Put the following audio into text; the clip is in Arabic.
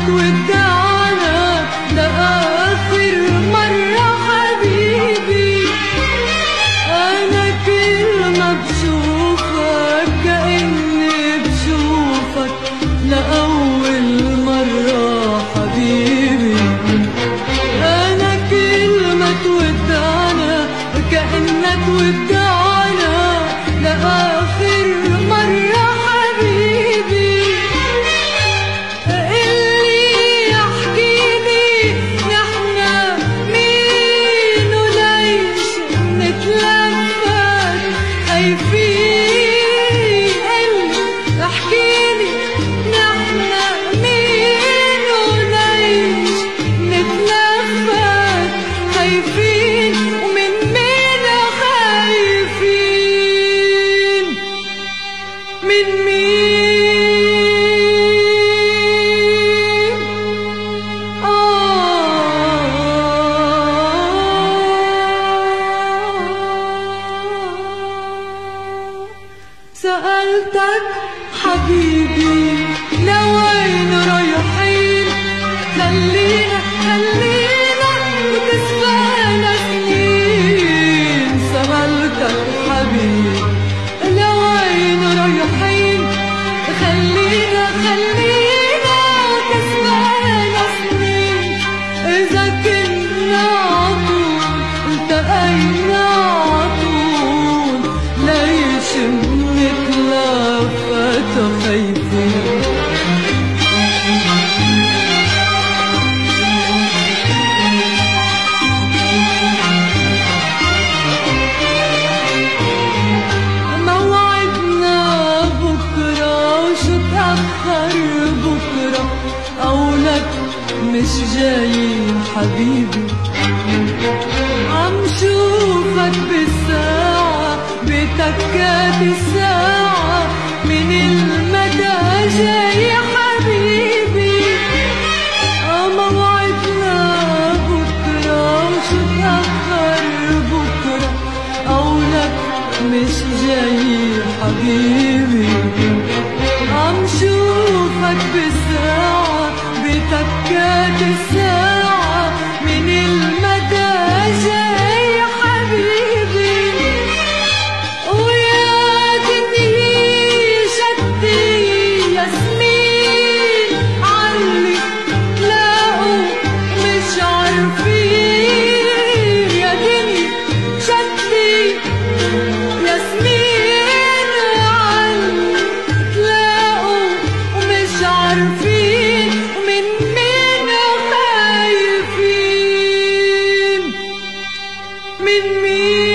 تودعنا لآخر مرة حبيبي. أنا كل ما بشوفك كأني بشوفك لأول مرة حبيبي. أنا كل ما تودعنا كأنك ودعنا لآخر مرة حبيبي. اللي يحكيلي نحنا مين وليش نتلفت خايفين. اللي احكيلي نحنا مين وليش نتلفت خايفين. ومن مين خايفين؟ من مين؟ سألتك حبيبي لوين رايحين؟ خلينا وتسبقنا سنين. سألتك حبيبي لوين رايحين؟ خلينا وتسبقنا سنين. إذا كنا عطول التقينا عطول ليش نتلفت خايفين؟ موعدنا بكرة وشو تأخر بكرة قولك مش جاي حبيبي. عم شوفك بالساعة بتكات الساعة من المدى جاي حبيبي. موعدنا بكرة وشو تأخر بكرة قولك مش جاي حبيبي. عم شوفك بالساعة بتكات الساعة من المدى جاي حبيبي. ويا دنيا شدي ياسمين علي تلاقوا مش عارفين. يا دنيا شدي ياسمين علي تلاقوا ومش عارفين. ومن مين خايفين؟ من مين؟